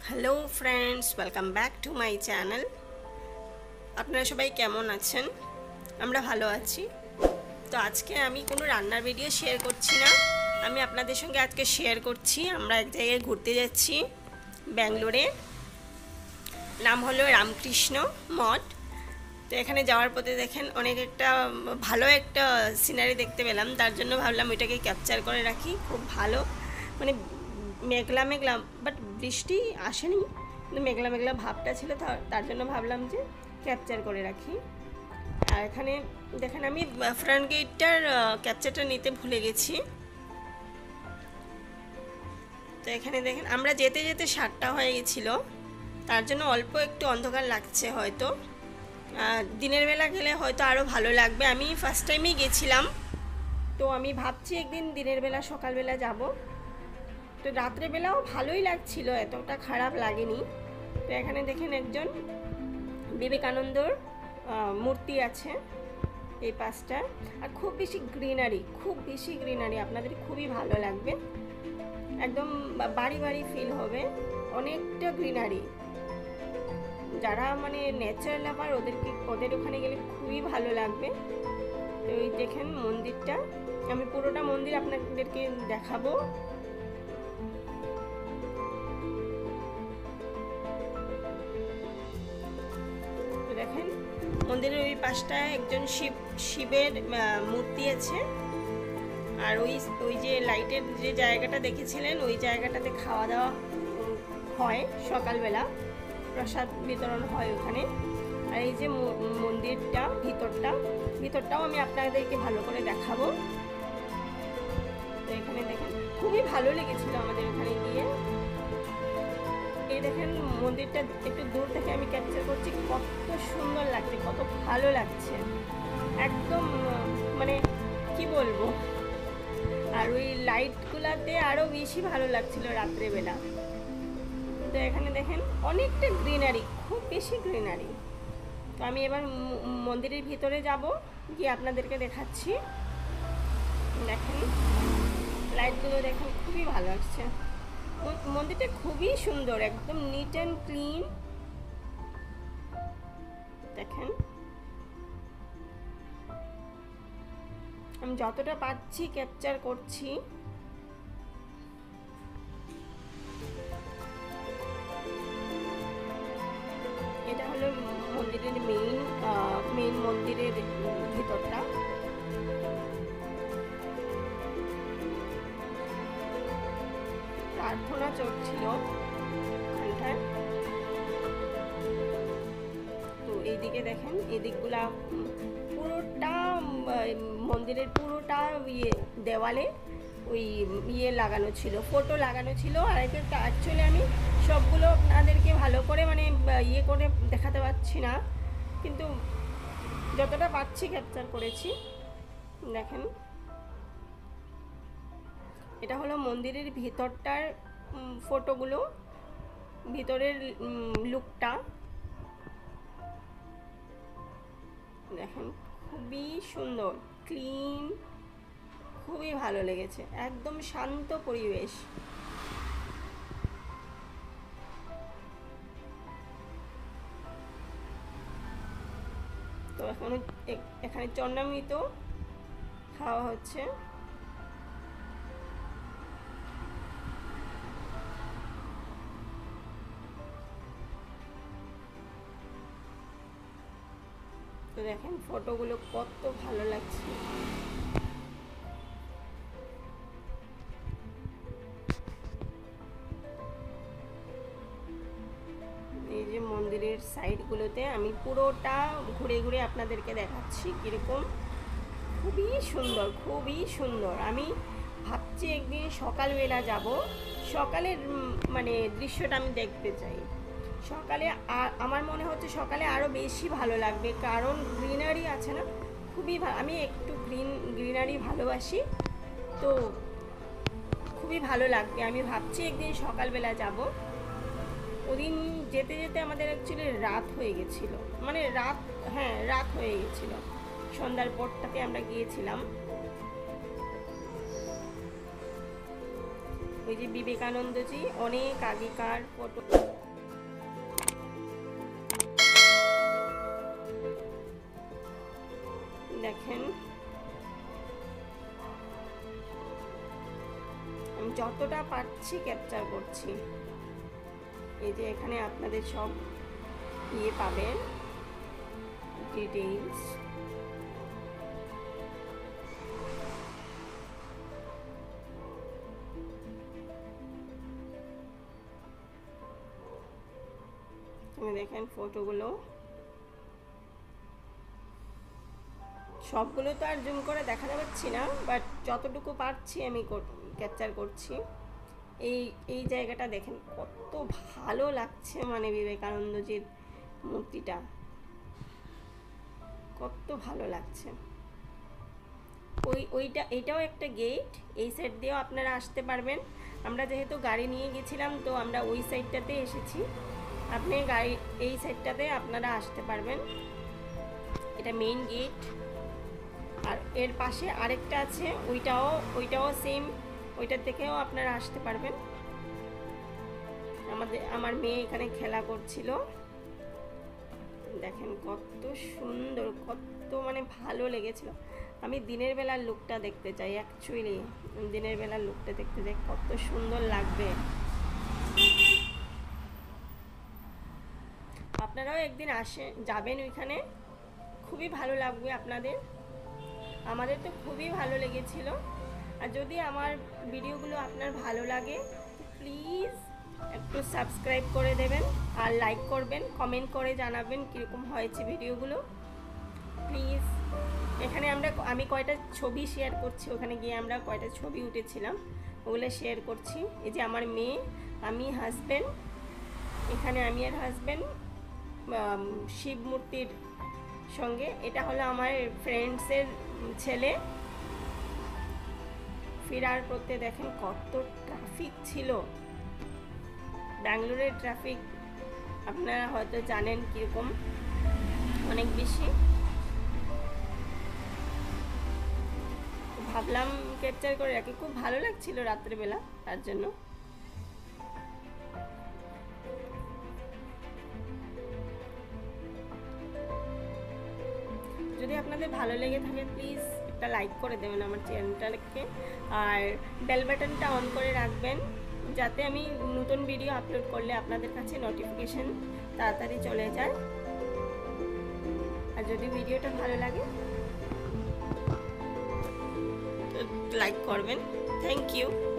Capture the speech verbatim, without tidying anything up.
Hello friends, welcome back to my channel. আপনারা সবাই কেমন আছেন? আমরা ভালো আছি। তো আজকে আমি কোনো রান্নার ভিডিও শেয়ার করছি না, আমি আপনাদের সঙ্গে আজকে শেয়ার করছি আমরা এক জায়গায় ঘুরতে যাচ্ছি ব্যাঙ্গালোরে। নাম হলো রামকৃষ্ণ মঠ। তো এখানে যাওয়ার পথে দেখেন অনেক একটা ভালো একটা সিনারি দেখতে পেলাম, তার জন্য ভাবলাম ওইটাকে ক্যাপচার করে রাখি। খুব ভালো, মানে মেঘলা মেঘলা, বাট বৃষ্টি আসেনি, কিন্তু মেঘলা মেঘলা ভাবটা ছিল, তার জন্য ভাবলাম যে ক্যাপচার করে রাখি। আর এখানে দেখেন আমি ফ্রন্ট গেটটার ক্যাপচারটা নিতে ভুলে গেছি। তো এখানে দেখেন আমরা যেতে যেতে সাতটা হয়ে গেছিলো, তার জন্য অল্প একটু অন্ধকার লাগছে। হয়তো দিনের বেলা গেলে হয়তো আরও ভালো লাগবে। আমি ফার্স্ট টাইমই গেছিলাম, তো আমি ভাবছি একদিন দিনের বেলা সকালবেলা যাব। তো রাত্রেবেলাও ভালোই লাগছিল, এতটা খারাপ লাগেনি। তো এখানে দেখেন একজন বিবেকানন্দর মূর্তি আছে এই পাশটা, আর খুব বেশি গ্রিনারি, খুব বেশি গ্রিনারি, আপনাদের খুবই ভালো লাগবে। একদম বাড়ি বাড়ি ফিল হবে, অনেকটা গ্রিনারি। যারা মানে নেচার লাভার ওদেরকে ওদের ওখানে গেলে খুবই ভালো লাগবে। তো এই দেখেন মন্দিরটা, আমি পুরোটা মন্দির আপনাদেরকে দেখাবো। দেখেন মন্দিরের ওই পাশটায় একজন শিব শিবের মূর্তি আছে। আর ওই ওই যে লাইটের যে জায়গাটা দেখেছিলেন, ওই জায়গাটাতে খাওয়া দাওয়া হয় সকালবেলা, প্রসাদ বিতরণ হয় ওখানে। আর এই যে মন্দিরটা ভিতরটা ভিতরটাও আমি আপনাদেরকে ভালো করে দেখাবো। তো এখানে দেখেন খুবই ভালো লেগেছিল আমাদের ওখানে গিয়ে। এই দেখেন মন্দিরটা একটু দূর থেকে আমি ক্যাপচার করছি, কত সুন্দর লাগছে, কত ভালো লাগছে, একদম মানে কি বলবো। আর ওই লাইটগুলাতে আরও বেশি ভালো লাগছিল রাত্রেবেলা। তো এখানে দেখেন অনেকটা গ্রিনারি, খুব বেশি গ্রিনারি। তো আমি এবার মন্দিরের ভিতরে যাব, গিয়ে আপনাদেরকে দেখাচ্ছি। দেখেন লাইটগুলো দেখেন, খুবই ভালো লাগছে। মন্দিরটা খুবই সুন্দর, একদম নিট অ্যান্ড ক্লিন। দেখেন আমি যতটা পারছি ক্যাপচার করছি। এটা হলো মন্দিরের মেইন মেইন মন্দিরের ভিতরটা। প্রার্থনা চলছিল ওখানটায়। তো এইদিকে দেখেন, এদিকগুলা পুরোটা মন্দিরের পুরোটা ইয়ে দেওয়ালে ওই ইয়ে লাগানো ছিল, ফটো লাগানো ছিল। আর এটা অ্যাকচুয়ালি আমি সবগুলো আপনাদেরকে ভালো করে মানে ইয়ে করে দেখাতে পারছি না, কিন্তু যতটা পারছি ক্যাপচার করেছি। দেখেন এটা হলো মন্দিরের ভিতরটার ফটোগুলো, ভিতরের লুকটা দেখেন, খুবই সুন্দর, ক্লিন, খুবই ভালো লেগেছে, একদম শান্ত পরিবেশ। তো এখন এখানে চন্নামৃত খাওয়া হচ্ছে। তো দেখেন ফটোগুলো কত ভালো লাগছে। এই যে মন্দিরের সাইডগুলোতে আমি পুরোটা ঘুরে ঘুরে আপনাদেরকে দেখাচ্ছি কীরকম, খুবই সুন্দর, খুবই সুন্দর। আমি ভাবছি একদিন সকালবেলা যাব, সকালের মানে দৃশ্যটা আমি দেখতে চাই। সকালে আমার মনে হচ্ছে সকালে আরও বেশি ভালো লাগবে, কারণ গ্রিনারি আছে না, খুবই ভালো। আমি একটু গ্রিন গ্রিনারি ভালোবাসি, তো খুবই ভালো লাগবে। আমি ভাবছি একদিন সকালবেলা যাব। ওদিন যেতে যেতে আমাদের অ্যাকচুয়ালি রাত হয়ে গেছিলো, মানে রাত হ্যাঁ রাত হয়ে গেছিলো, সন্ধ্যার পরটাতে আমরা গিয়েছিলাম। ওই যে বিবেকানন্দজি অনেক আগেকার ফটো। দেখেন আমি যতটা পারছি ক্যাপচার করছি। এই যে এখানে আপনাদের সব ইয়ে পাবেন, ডিটেইলস। দেখেন ফটোগুলো সবগুলো তো আর জুম করে দেখাতে পারছি না, বাট যতটুকু পারছি আমি ক্যাপচার করছি। এই এই জায়গাটা দেখেন কত ভালো লাগছে, মানে বিবেকানন্দজির মূর্তিটা কত ভালো লাগছে। ওই ওইটা এটাও একটা গেট, এই সাইড দিয়েও আপনারা আসতে পারবেন। আমরা যেহেতু গাড়ি নিয়ে গেছিলাম তো আমরা ওই সাইডটাতে এসেছি, আপনি গাড়ি এই সাইডটাতে আপনারা আসতে পারবেন। এটা মেইন গেট। আর এর পাশে আরেকটা আছে, ওইটাও ওইটাও সেম, ওইটার থেকেও আপনারা আসতে পারবেন। আমাদের আমার মেয়ে এখানে খেলা করছিল, দেখেন কত সুন্দর, কত মানে ভালো লেগেছিল। আমি দিনের বেলার লুকটা দেখতে চাই, অ্যাকচুয়ালি দিনের বেলার লুকটা দেখতে চাই, কত সুন্দর লাগবে। আপনারাও একদিন আসে যাবেন ওইখানে, খুবই ভালো লাগবে আপনাদের। আমাদের তো খুবই ভালো লেগেছিল। আর যদি আমার ভিডিওগুলো আপনার ভালো লাগে প্লিজ একটু সাবস্ক্রাইব করে দেবেন আর লাইক করবেন, কমেন্ট করে জানাবেন কীরকম হয়েছে ভিডিওগুলো প্লিজ। এখানে আমরা আমি কয়টা ছবি শেয়ার করছি, ওখানে গিয়ে আমরা কয়টা ছবি উঠেছিলাম ওগুলো শেয়ার করছি। এই যে আমার মেয়ে, আমি, হাজব্যান্ড, এখানে আমি আর হাজব্যান্ড শিব মূর্তির সঙ্গে। এটা হলো আমার ফ্রেন্ডসের ছেলে। ফেরার পথে দেখেন কত ট্রাফিক ছিল, ব্যাঙ্গালোরের ট্রাফিক আপনারা হয়তো জানেন কীরকম, অনেক বেশি। ভাবলাম ক্যাপচার করে রাখি, খুব ভালো লাগছিল রাত্রেবেলা তার জন্য। যদি আপনাদের ভালো লেগে থাকে প্লিজ একটা লাইক করে দেবেন আমার চ্যানেলটাকে, আর বেল বাটনটা অন করে রাখবেন যাতে আমি নতুন ভিডিও আপলোড করলে আপনাদের কাছে নোটিফিকেশন তাড়াতাড়ি চলে যায়। আর যদি ভিডিওটা ভালো লাগে লাইক করবেন। Thank you.